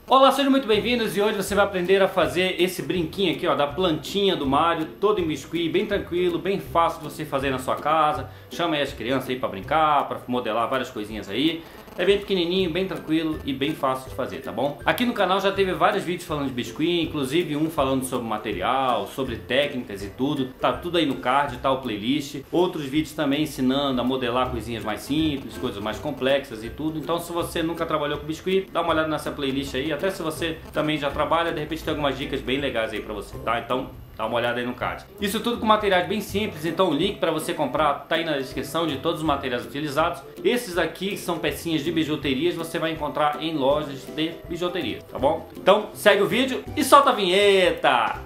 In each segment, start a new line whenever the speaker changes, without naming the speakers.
Olá, sejam muito bem-vindos e hoje você vai aprender a fazer esse brinquinho aqui, ó, da plantinha do Mario, todo em biscuit, bem tranquilo, bem fácil de você fazer na sua casa. Chama aí as crianças aí para brincar, para modelar várias coisinhas aí. É bem pequenininho, bem tranquilo e bem fácil de fazer, tá bom? Aqui no canal já teve vários vídeos falando de biscuit, inclusive um falando sobre material, sobre técnicas e tudo. Tá tudo aí no card, tá o playlist. Outros vídeos também ensinando a modelar coisinhas mais simples, coisas mais complexas e tudo. Então se você nunca trabalhou com biscuit, dá uma olhada nessa playlist aí. Até se você também já trabalha, de repente tem algumas dicas bem legais aí pra você, tá? Então dá uma olhada aí no card. Isso tudo com materiais bem simples, então o link para você comprar tá aí na descrição de todos os materiais utilizados. Esses aqui são pecinhas de bijuterias, você vai encontrar em lojas de bijuteria, tá bom? Então segue o vídeo e solta a vinheta!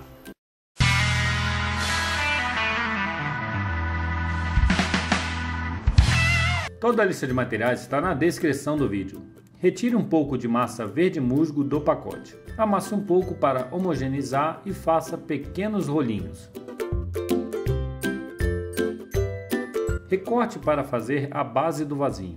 Toda a lista de materiais está na descrição do vídeo. Retire um pouco de massa verde musgo do pacote. Amasse um pouco para homogeneizar e faça pequenos rolinhos. Recorte para fazer a base do vasinho.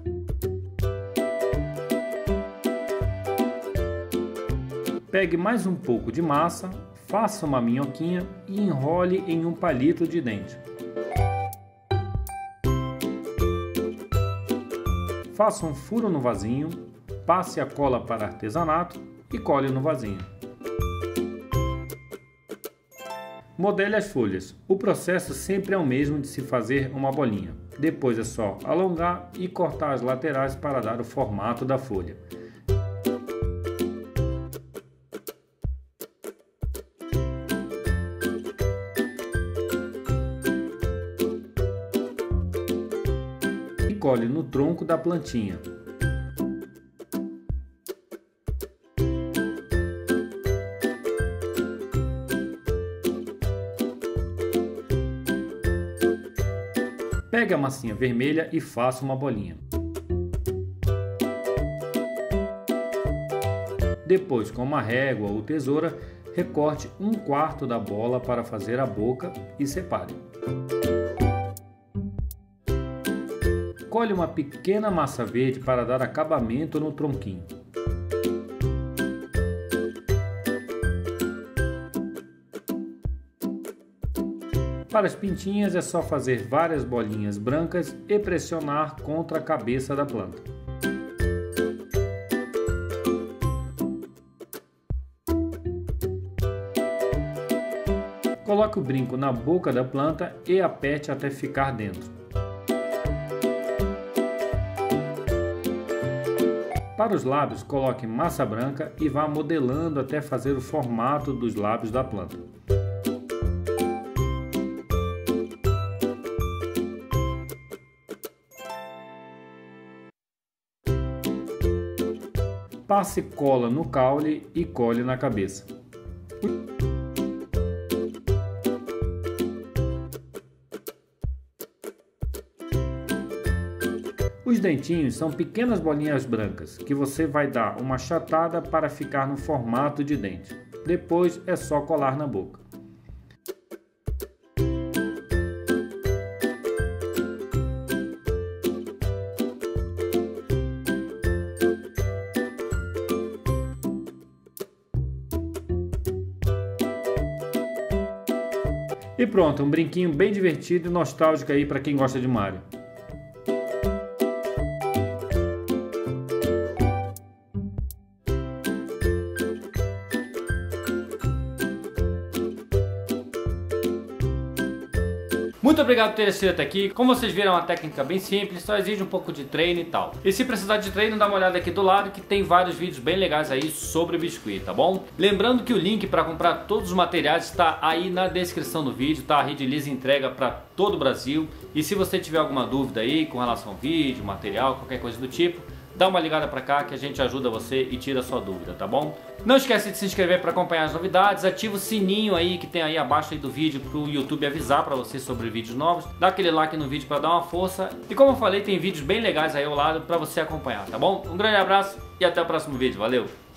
Pegue mais um pouco de massa, faça uma minhoquinha e enrole em um palito de dente. Faça um furo no vasinho, passe a cola para artesanato e cole no vasinho. Modele as folhas. O processo sempre é o mesmo de se fazer uma bolinha. Depois é só alongar e cortar as laterais para dar o formato da folha. Cole no tronco da plantinha. Pegue a massinha vermelha e faça uma bolinha. Depois, com uma régua ou tesoura, recorte 1/4 da bola para fazer a boca e separe. Colhe uma pequena massa verde para dar acabamento no tronquinho. Para as pintinhas é só fazer várias bolinhas brancas e pressionar contra a cabeça da planta. Coloque o brinco na boca da planta e aperte até ficar dentro. Para os lábios, coloque massa branca e vá modelando até fazer o formato dos lábios da planta. Passe cola no caule e cole na cabeça. Os dentinhos são pequenas bolinhas brancas que você vai dar uma achatada para ficar no formato de dente. Depois é só colar na boca. E pronto, um brinquinho bem divertido e nostálgico aí para quem gosta de Mario. Muito obrigado por ter assistido até aqui. Como vocês viram, é uma técnica bem simples, só exige um pouco de treino e tal. E se precisar de treino, dá uma olhada aqui do lado que tem vários vídeos bem legais aí sobre biscuit, tá bom? Lembrando que o link para comprar todos os materiais está aí na descrição do vídeo, tá? A Redilize entrega para todo o Brasil. E se você tiver alguma dúvida aí com relação ao vídeo, material, qualquer coisa do tipo, dá uma ligada pra cá que a gente ajuda você e tira a sua dúvida, tá bom? Não esquece de se inscrever para acompanhar as novidades, ativa o sininho aí que tem aí abaixo aí do vídeo pro YouTube avisar pra você sobre vídeos novos, dá aquele like no vídeo pra dar uma força e como eu falei, tem vídeos bem legais aí ao lado pra você acompanhar, tá bom? Um grande abraço e até o próximo vídeo, valeu!